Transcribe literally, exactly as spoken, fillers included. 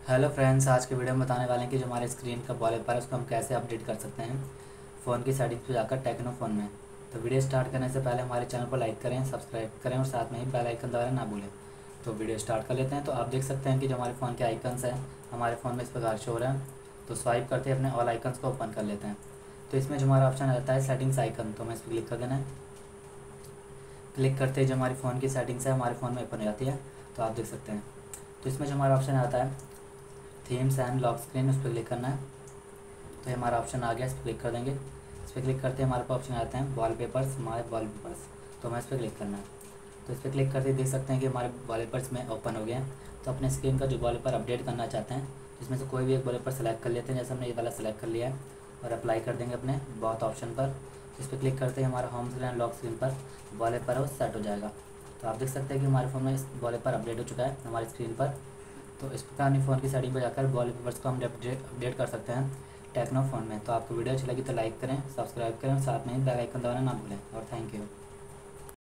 Hello friends, आज के video में बताने वाले हैं कि जो हमारे स्क्रीन का वॉलपेपर है उसको हम कैसे अपडेट कर सकते हैं फ़ोन की सेटिंग्स पे जाकर टेक्नो फ़ोन में। तो वीडियो स्टार्ट करने से पहले हमारे चैनल को लाइक करें, सब्सक्राइब करें और साथ में ही बेल आइकन दबाना ना भूलें। तो वीडियो स्टार्ट कर लेते हैं। तो आप देख सकते हैं कि जो हमारे फ़ोन के आइकन्स हैं हमारे फ़ोन में इस प्रकार शो हो रहे हैं। तो स्वाइप करते ही अपने ऑल आइकन्स को ओपन कर लेते हैं। तो इसमें जो हमारा ऑप्शन आता है सेटिंग्स आइकन, तो हमें इस पर क्लिक कर देना है। क्लिक करते ही जो हमारी फ़ोन की सेटिंग्स है हमारे फ़ोन में ओपन हो जाती है। तो आप देख सकते हैं। तो इसमें जो हमारा ऑप्शन आता है थीम्स एंड लॉक स्क्रीन, उस पर क्लिक करना है। तो ये हमारा ऑप्शन आ गया, इस पर क्लिक कर देंगे। इस पर क्लिक करते हैं हमारे पास ऑप्शन आते हैं वॉलपेपर्स, माय वॉलपेपर्स। तो हमें इस पर क्लिक करना है। तो इस पर क्लिक करते ही देख सकते हैं कि हमारे वॉलपेपर्स में ओपन हो गए हैं। तो अपने स्क्रीन का जो वॉलपेपर अपडेट करना चाहते हैं इसमें से कोई भी एक वॉलपेपर सेलेक्ट कर लेते हैं। जैसे हमने ये वाला सेलेक्ट कर लिया है और अप्लाई कर देंगे अपने बहुत ऑप्शन पर। इस पर क्लिक करते ही हमारा home screen and lock screen पर वॉलपेपर है वो सेट हो जाएगा। तो आप देख सकते हैं कि हमारे फ़ोन में वॉलपेपर अपडेट हो चुका है हमारी स्क्रीन पर। तो इस प्रकार अपनी फ़ोन की सेटिंग पर जाकर वॉलपेपर्स को हम अपडेट कर सकते हैं टेक्नो फ़ोन में। तो आपको वीडियो अच्छी लगी तो लाइक करें, सब्सक्राइब करें और साथ में ही बेल आइकन दबाना ना भूलें। और थैंक यू।